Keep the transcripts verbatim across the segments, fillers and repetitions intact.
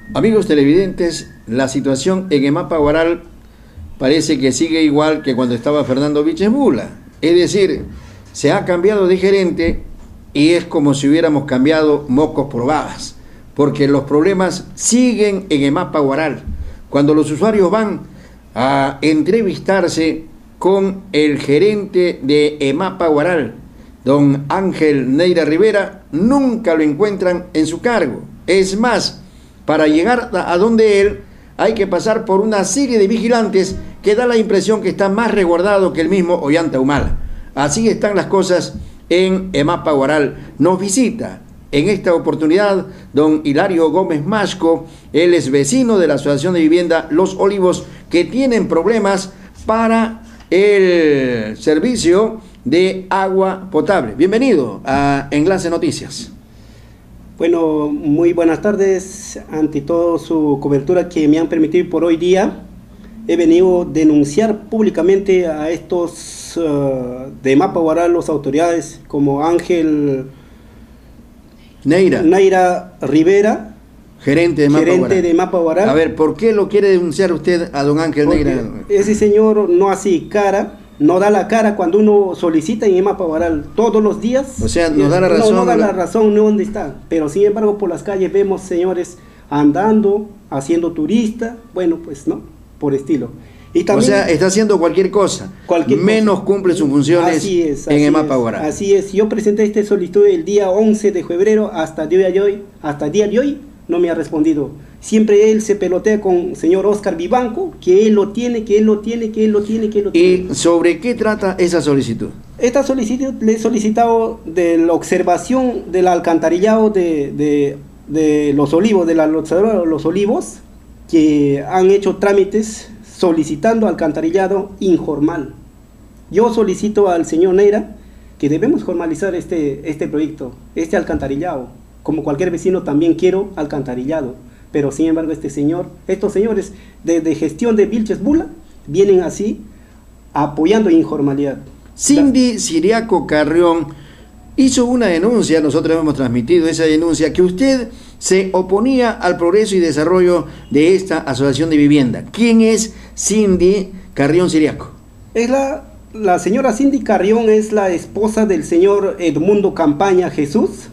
Amigos televidentes, la situación en Emapa Guaral parece que sigue igual que cuando estaba Fernando Vilches Bula. Es decir, se ha cambiado de gerente y es como si hubiéramos cambiado mocos por babas, porque los problemas siguen en Emapa Guaral. Cuando los usuarios van a entrevistarse con el gerente de Emapa Guaral, don Ángel Neira Rivera, nunca lo encuentran en su cargo. Es más, para llegar a donde él hay que pasar por una serie de vigilantes que da la impresión que está más resguardado que el mismo Ollanta Humala. Así están las cosas en Emapa Guaral. Nos visita en esta oportunidad don Hilario Gómez Masco. Él es vecino de la Asociación de Vivienda Los Olivos, que tienen problemas para el servicio de agua potable. Bienvenido a Enlace Noticias. Bueno, muy buenas tardes. Ante todo su cobertura que me han permitido por hoy día, he venido a denunciar públicamente a estos uh, de Emapa Guaral, las autoridades como Ángel Neira, Neira Rivera, gerente de Emapa gerente Guaral. de Emapa Guaral. A ver, ¿por qué lo quiere denunciar usted a don Ángel Porque Neira? ese señor no hace cara, no da la cara cuando uno solicita en Emapa Guaral todos los días. O sea, no da la razón. No, no da la... la razón no dónde está. Pero sin embargo por las calles vemos señores andando, haciendo turista, bueno pues no, por estilo. Y también, o sea, está haciendo cualquier cosa, cualquier menos cosa. Cumple sus funciones así es, en así Emapa es, Guaral. Así es, yo presenté esta solicitud el día once de febrero, hasta el día de hoy, hasta el día de hoy no me ha respondido. Siempre él se pelotea con el señor Oscar Vivanco, que él lo tiene, que él lo tiene, que él lo tiene, que él lo tiene. ¿Y sobre qué trata esa solicitud? Esta solicitud le he solicitado de la observación del alcantarillado de, de, de Los Olivos, de la Los Olivos, que han hecho trámites solicitando alcantarillado informal. Yo solicito al señor Neira que debemos formalizar este, este proyecto, este alcantarillado. Como cualquier vecino también quiero alcantarillado, pero sin embargo este señor, estos señores de, de gestión de Vilches Bula vienen así apoyando informalidad. Cindy Siriaco Carrión hizo una denuncia, nosotros hemos transmitido esa denuncia, que usted se oponía al progreso y desarrollo de esta asociación de vivienda. ¿Quién es Cindy Carrión Siriaco? Es la, la señora Cindy Carrión, es la esposa del señor Edmundo Campaña Jesús.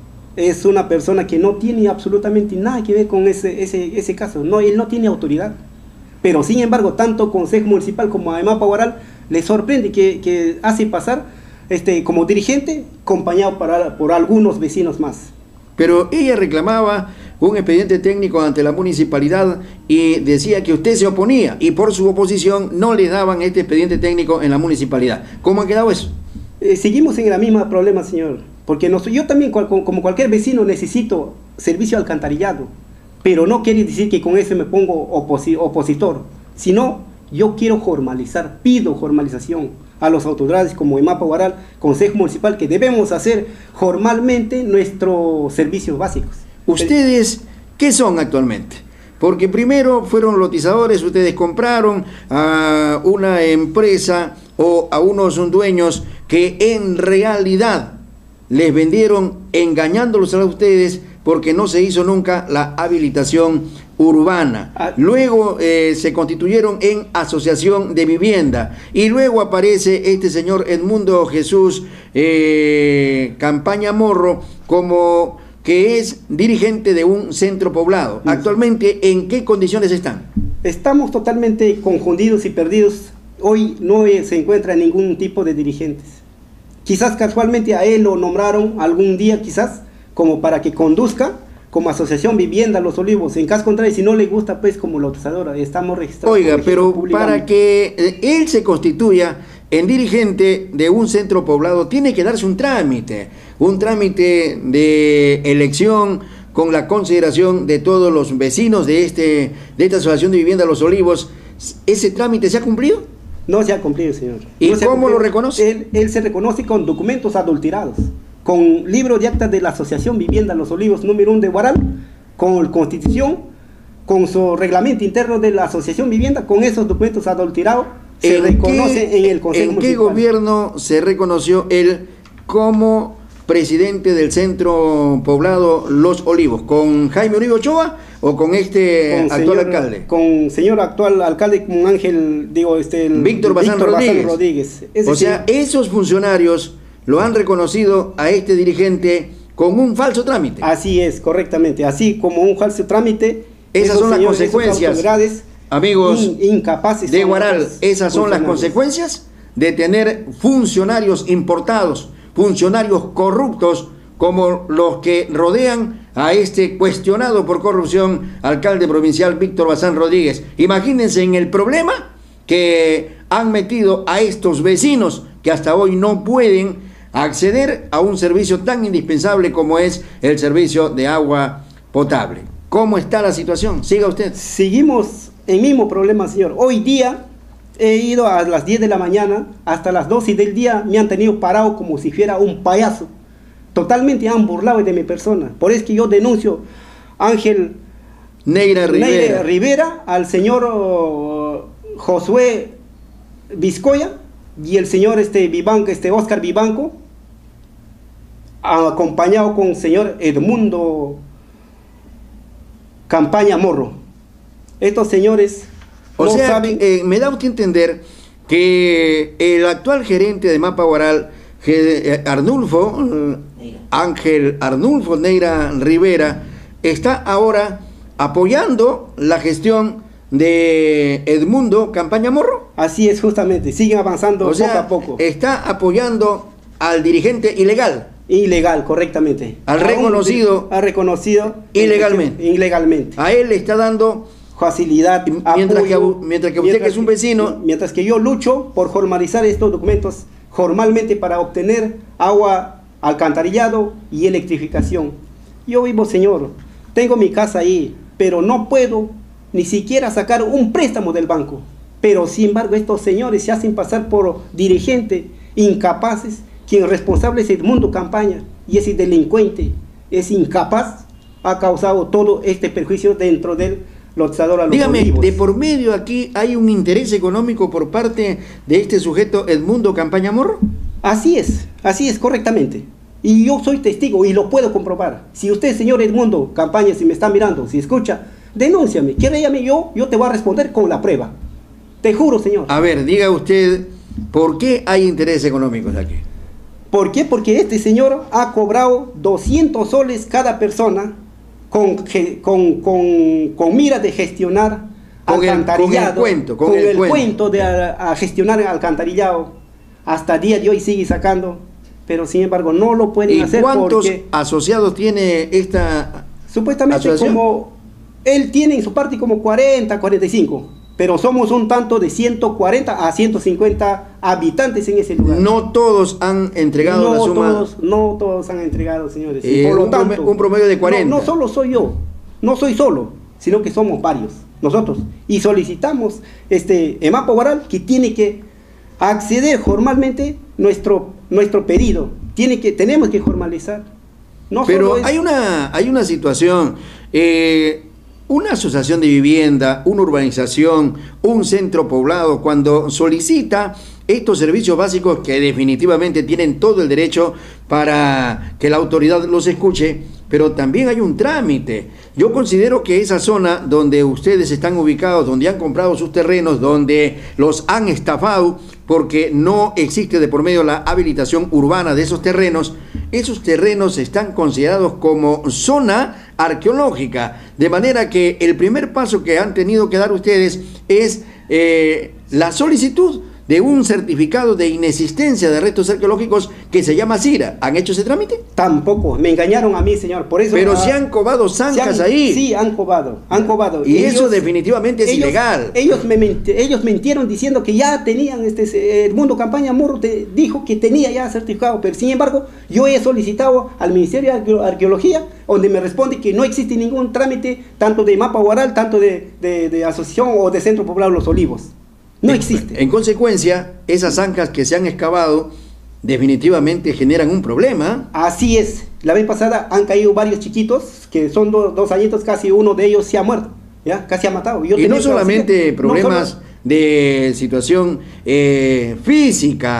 Es una persona que no tiene absolutamente nada que ver con ese, ese, ese caso. No, él no tiene autoridad. Pero sin embargo, tanto Consejo Municipal como a Emapa Guaral le sorprende que, que hace pasar este, como dirigente, acompañado para, por algunos vecinos más. Pero ella reclamaba un expediente técnico ante la municipalidad y decía que usted se oponía y por su oposición no le daban este expediente técnico en la municipalidad. ¿Cómo ha quedado eso? Eh, seguimos en el mismo problema, señor, porque nos, yo también, cual, como cualquier vecino, necesito servicio alcantarillado, pero no quiere decir que con eso me pongo oposi opositor, sino yo quiero formalizar, pido formalización a las autoridades como Emapa Guaral, Consejo Municipal, que debemos hacer formalmente nuestros servicios básicos. ¿Ustedes qué son actualmente? Porque primero fueron lotizadores, ustedes compraron a una empresa o a unos dueños que en realidad les vendieron engañándolos a ustedes porque no se hizo nunca la habilitación urbana. Luego eh, se constituyeron en asociación de vivienda y luego aparece este señor Edmundo Jesús eh, Campaña Morro como que es dirigente de un centro poblado. Actualmente, ¿en qué condiciones están? Estamos totalmente confundidos y perdidos. Hoy no se encuentra ningún tipo de dirigentes. Quizás casualmente a él lo nombraron algún día, quizás, como para que conduzca como asociación vivienda Los Olivos. En caso contrario, si no le gusta, pues como lotizadora, estamos registrados. Oiga, pero para que él se constituya en dirigente de un centro poblado, tiene que darse un trámite, un trámite de elección con la consideración de todos los vecinos de, este, de esta asociación de vivienda Los Olivos. ¿Ese trámite se ha cumplido? No se ha cumplido, señor. ¿Y no cómo lo reconoce? Él, él se reconoce con documentos adulterados, con libro de actas de la Asociación Vivienda Los Olivos número uno de Guaral, con constitución, con su reglamento interno de la Asociación Vivienda, con esos documentos adulterados, se reconoce qué, en el Consejo ¿En Municipal. qué gobierno se reconoció él como presidente del centro poblado Los Olivos? ¿Con Jaime Uribe Ochoa o con este con actual señor, alcalde? Con señor actual alcalde, con Ángel, digo, este, el, Víctor Bazán Rodríguez. Rodríguez. Ese O sea, señor, esos funcionarios lo han reconocido a este dirigente con un falso trámite. así es, correctamente, así como un falso trámite. Esas esos son las señores, esas consecuencias, autoridades amigos in- incapaces de son Huaral, estos esas son las funcionarios. consecuencias de tener funcionarios importados, funcionarios corruptos, como los que rodean a este cuestionado por corrupción alcalde provincial Víctor Bazán Rodríguez. Imagínense en el problema que han metido a estos vecinos que hasta hoy no pueden acceder a un servicio tan indispensable como es el servicio de agua potable. ¿Cómo está la situación? Siga usted. Seguimos en el mismo problema, señor. Hoy día he ido a las diez de la mañana, hasta las doce del día me han tenido parado como si fuera un payaso. Totalmente han burlado de mi persona. Por eso que yo denuncio a Ángel Neira Rivera. Neira Rivera, al señor uh, Josué Vizcoya y el señor este, Vivanco, este Oscar Vivanco, acompañado con el señor Edmundo Campaña Morro. Estos señores O no sea, saben... eh, me da usted a entender que el actual gerente de Mapa Huaral, Ge- Arnulfo, eh, Ángel Arnulfo Neira Rivera, está ahora apoyando la gestión de Edmundo Campaña Morro. Así es, justamente, siguen avanzando O sea, poco a poco. está apoyando al dirigente ilegal. Ilegal, correctamente. Al Aún reconocido ha reconocido ilegalmente. Ilegalmente. A él le está dando Facilidad, mientras que, apoyo, mientras que usted, que es un vecino, mientras que yo lucho por formalizar estos documentos formalmente para obtener agua, alcantarillado y electrificación. Yo vivo, señor, tengo mi casa ahí, pero no puedo ni siquiera sacar un préstamo del banco. Pero sin embargo estos señores se hacen pasar por dirigentes incapaces, quien responsable es Edmundo Campaña, y ese delincuente es incapaz, ha causado todo este perjuicio dentro del lotsador a los dígame, olivos. de por medio aquí hay un interés económico por parte de este sujeto Edmundo Campaña Morro. Así es, así es, correctamente. Y yo soy testigo y lo puedo comprobar. Si usted, señor Edmundo Campaña, si me está mirando, si escucha, denúnciame, quédame yo, yo te voy a responder con la prueba. Te juro, señor. A ver, diga usted, ¿por qué hay intereses económicos aquí? ¿Por qué? Porque este señor ha cobrado doscientos soles cada persona con, ge- con, con, con mira de gestionar Con el- alcantarillado. con el cuento, con con el el cuento. cuento de a, a gestionar alcantarillado. Hasta día de hoy sigue sacando, pero sin embargo no lo pueden ¿Y hacer cuántos porque asociados tiene esta supuestamente asociación? como él tiene en su parte como cuarenta, cuarenta y cinco, pero somos un tanto de ciento cuarenta a ciento cincuenta habitantes en ese lugar. No todos han entregado no la suma. todos, no todos han entregado, señores. Y Eh, por lo un tanto, prome- un promedio de cuarenta. No, no solo soy yo, no soy solo, sino que somos varios, nosotros. Y solicitamos este Emapa Huaral que tiene que acceder formalmente nuestro, nuestro pedido. Tiene que, tenemos que formalizar. No Pero solo es- hay una, hay una situación, eh, una asociación de vivienda, una urbanización, un centro poblado, cuando solicita estos servicios básicos que definitivamente tienen todo el derecho para que la autoridad los escuche, pero también hay un trámite. Yo considero que esa zona donde ustedes están ubicados, donde han comprado sus terrenos, donde los han estafado, porque no existe de por medio la habilitación urbana de esos terrenos, esos terrenos están considerados como zona arqueológica, de manera que el primer paso que han tenido que dar ustedes es eh, la solicitud de un certificado de inexistencia de restos arqueológicos que se llama CIRA. ¿Han hecho ese trámite? Tampoco, me engañaron a mí, señor, por eso... Pero ah, se han cobado zanjas se han- ahí. Sí, han cobado, han cobado. Y eso definitivamente es ellos- ilegal. Ellos, me menti- ellos mentieron diciendo que ya tenían, este, el Mundo Campaña Morro te- dijo que tenía ya certificado, pero sin embargo yo he solicitado al Ministerio de Arqueo- Arqueología, donde me responde que no existe ningún trámite, tanto de Mapa Huaral, tanto de, de, de asociación o de Centro Poblado Los Olivos. No existe. En consecuencia, esas zanjas que se han excavado definitivamente generan un problema. Así es. La vez pasada han caído varios chiquitos, que son do- dos añitos, casi uno de ellos se ha muerto, ¿ya? Casi ha matado. Yo Y tenía no que solamente hacer- problemas no solo- de situación eh, física,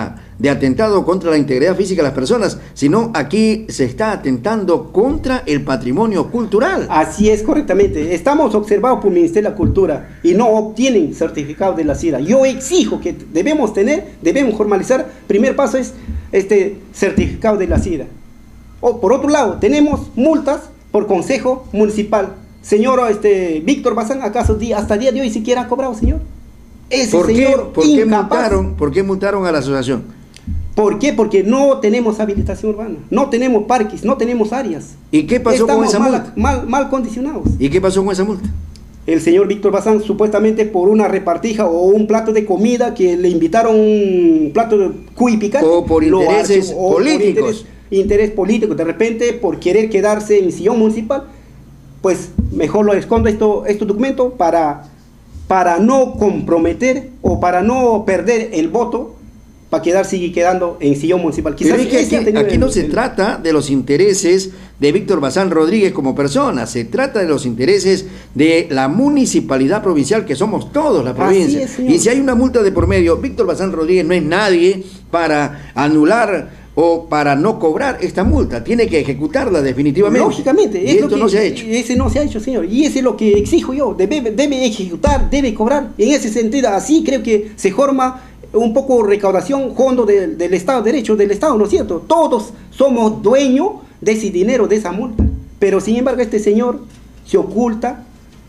de atentado contra la integridad física de las personas, sino aquí se está atentando contra el patrimonio cultural. Así es, correctamente. Estamos observados por el Ministerio de la Cultura y no obtienen certificado de la C I D A. Yo exijo que debemos tener, debemos formalizar. Primer paso es este certificado de la C I D A. O, por otro lado, tenemos multas por consejo municipal. Señor este, Víctor Bazán, ¿acaso hasta el día de hoy siquiera ha cobrado, señor? Ese ¿Por qué, señor por qué incapaz. multaron, ¿Por qué multaron a la asociación? ¿Por qué? Porque no tenemos habilitación urbana, no tenemos parques, no tenemos áreas. ¿Y qué pasó Estamos con esa mal, multa? Mal, mal condicionados. ¿Y qué pasó con esa multa? El señor Víctor Bazán, supuestamente por una repartija o un plato de comida que le invitaron un plato de cuy picante. O por intereses archivó, o políticos. Por interés, interés político. De repente, por querer quedarse en sillón municipal, pues mejor lo escondo esto, este documento para, para no comprometer o para no perder el voto, para quedar, sigue quedando en sillón municipal. Quizás es que ese ha aquí, tenido aquí el- no se el- trata de los intereses de Víctor Bazán Rodríguez como persona, se trata de los intereses de la municipalidad provincial, que somos todos la provincia. es, señor. Y si hay una multa de por medio, Víctor Bazán Rodríguez no es nadie para anular o para no cobrar esta multa, tiene que ejecutarla definitivamente. Lógicamente, y es lo esto que- no se ha hecho. Ese no se ha hecho, señor. Y ese es lo que exijo yo. Debe, debe ejecutar, debe cobrar. En ese sentido, así creo que se forma un poco recaudación, fondo del, del Estado, derecho del Estado, ¿no es cierto? Todos somos dueños de ese dinero, de esa multa. Pero sin embargo, este señor se oculta,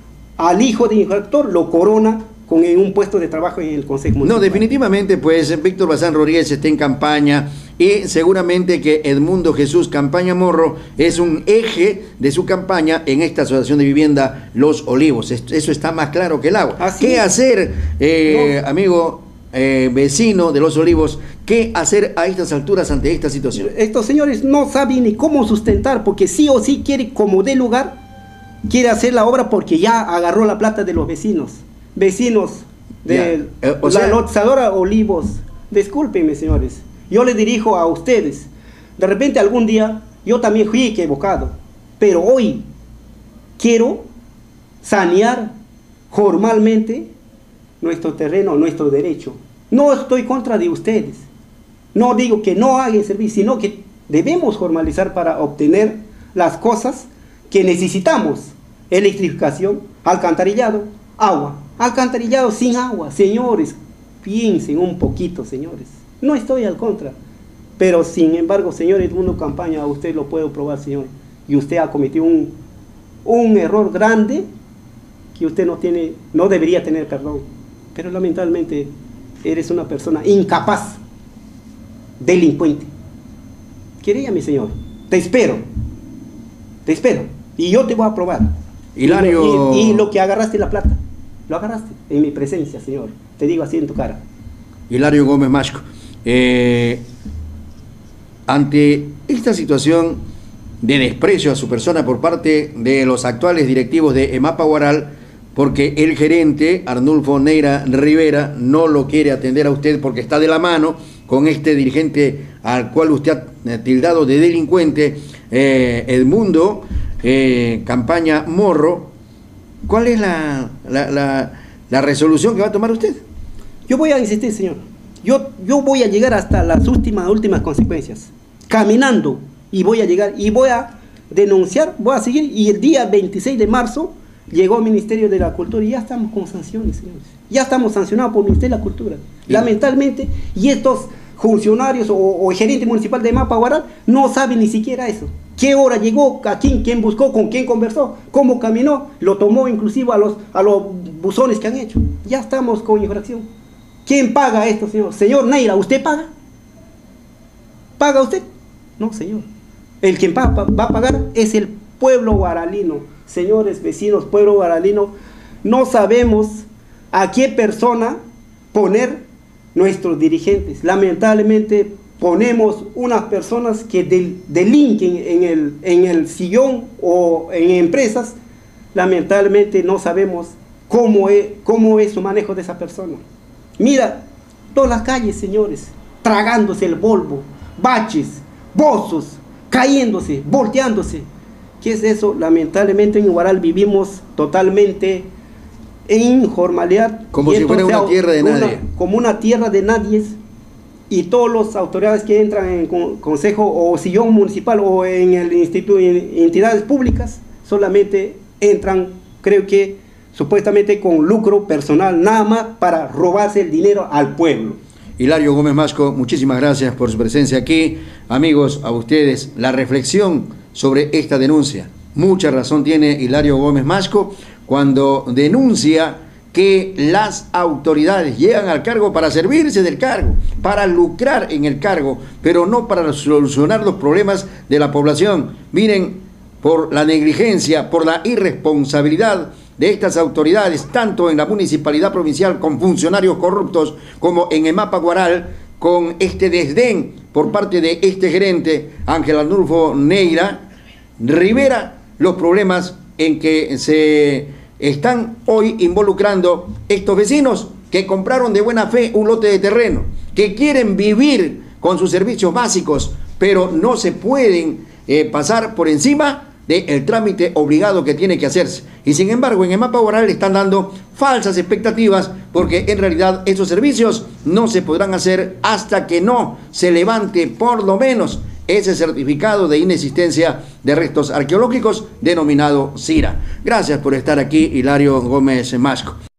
al hijo del infractor lo corona con un puesto de trabajo en el Consejo Municipal. No, definitivamente, pues Víctor Bazán Rodríguez está en campaña y seguramente que Edmundo Jesús Campaña Morro es un eje de su campaña en esta asociación de vivienda Los Olivos. Esto- Eso está más claro que el agua. Así ¿Qué es. hacer, eh, No. amigo eh, vecino de Los Olivos? ¿Qué hacer a estas alturas ante esta situación? Estos señores no saben ni cómo sustentar, porque sí o sí quiere, como dé lugar, quiere hacer la obra porque ya agarró la plata de los vecinos. Vecinos de Ya, eh, o la sea- lotizadora Olivos. Discúlpenme, señores. Yo les dirijo a ustedes. De repente algún día yo también fui equivocado, pero hoy quiero sanear formalmente nuestro terreno, nuestro derecho. No estoy contra de ustedes. No digo que no hagan servicio, sino que debemos formalizar para obtener las cosas que necesitamos. Electrificación, alcantarillado, agua. Alcantarillado sin agua. Señores, piensen un poquito, señores. No estoy al contra. Pero sin embargo, señor Edmundo Campaña, usted lo puedo probar, señor. Y usted ha cometido un, un error grande que usted no tiene, no debería tener perdón. Pero lamentablemente eres una persona incapaz, delincuente. Quería, mi señor, te espero, te espero, y yo te voy a probar. Hilario- Y, y- y lo que agarraste la plata, lo agarraste en mi presencia, señor. Te digo así en tu cara. Hilario Gómez Masco, eh, ante esta situación de desprecio a su persona por parte de los actuales directivos de EMAPA Huaral, porque el gerente Arnulfo Neira Rivera no lo quiere atender a usted porque está de la mano con este dirigente al cual usted ha tildado de delincuente, eh, Edmundo eh, Campaña Morro, ¿cuál es la, la, la, la resolución que va a tomar usted? Yo voy a insistir, señor. Yo, yo voy a llegar hasta las últimas, últimas consecuencias. Caminando. Y voy a llegar y voy a denunciar, voy a seguir. Y el día veintiséis de marzo llegó al Ministerio de la Cultura y ya estamos con sanciones, señores. Ya estamos sancionados por el Ministerio de la Cultura. Sí. Lamentablemente, y estos funcionarios o, o el gerente municipal de EMAPA Huaral no saben ni siquiera eso. ¿Qué hora llegó? ¿A quién? ¿Quién buscó? ¿Con quién conversó? ¿Cómo caminó? Lo tomó inclusive a los, a los buzones que han hecho. Ya estamos con infracción. ¿Quién paga esto, señor? Señor Neira, ¿usted paga? ¿Paga usted? No, señor. El que va, va a pagar es el pueblo guaralino. Señores vecinos, pueblo guaralino, no sabemos a qué persona poner nuestros dirigentes. Lamentablemente ponemos unas personas que del, delinquen en el, en el sillón o en empresas. Lamentablemente no sabemos cómo es, cómo es su manejo de esa persona. Mira, todas las calles, señores, tragándose el polvo, baches, pozos, cayéndose, volteándose. ¿Qué es eso? Lamentablemente en Huaral vivimos totalmente en informalidad. Como y si esto fuera una tierra de una- nadie. Como una tierra de nadie. y todas las autoridades que entran en con, consejo o sillón municipal o en el instituto, en entidades públicas, solamente entran, creo que supuestamente con lucro personal, nada más para robarse el dinero al pueblo. Hilario Gómez Masco, muchísimas gracias por su presencia aquí. Amigos, a ustedes la reflexión sobre esta denuncia. Mucha razón tiene Hilario Gómez Masco cuando denuncia que las autoridades llegan al cargo para servirse del cargo, para lucrar en el cargo, pero no para solucionar los problemas de la población. Miren, por la negligencia, por la irresponsabilidad de estas autoridades, tanto en la municipalidad provincial con funcionarios corruptos, como en EMAPA Huaral, con este desdén por parte de este gerente, Ángel Arnulfo Neira Rivera, los problemas en que se están hoy involucrando estos vecinos que compraron de buena fe un lote de terreno, que quieren vivir con sus servicios básicos, pero no se pueden eh, pasar por encima del trámite obligado que tiene que hacerse. Y sin embargo, en EMAPA Huaral le están dando falsas expectativas, porque en realidad esos servicios no se podrán hacer hasta que no se levante por lo menos ese certificado de inexistencia de restos arqueológicos denominado CIRA. Gracias por estar aquí, Hilario Gómez Masco.